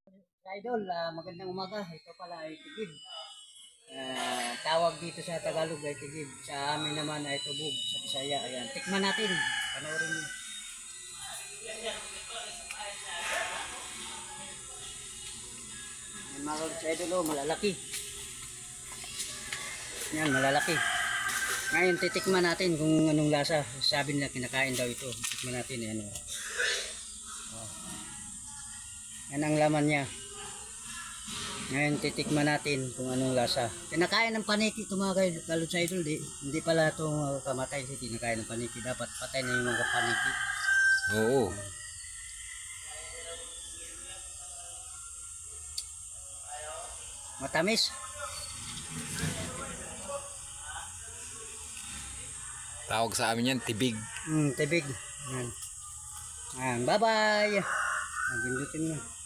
Idol, magandang umaga. Ito pala ay tigib. Tawag dito sa Tagalog ay tigib. Sa amin naman ay tubog. Sa Bisaya, ayan. Tikman natin. Panoorin niyo. Yan mga sa idol, oh, malalaki. Yan, malalaki. Ngayon, titikman natin kung anong lasa. Sabi nila kinakain daw ito. Tikman natin, yan. Oh. Yan ang laman niya. Ngayon titikman natin kung anong lasa. Kinakain ng paniki ito mga kalod sa idol. Hindi pala ito kamatay. Kinakain ng paniki. Dapat patay na yung mga paniki. Oo. Matamis. Tawag sa amin yan, tibig. Tibig. Yan. Bye bye. Pindutin mo.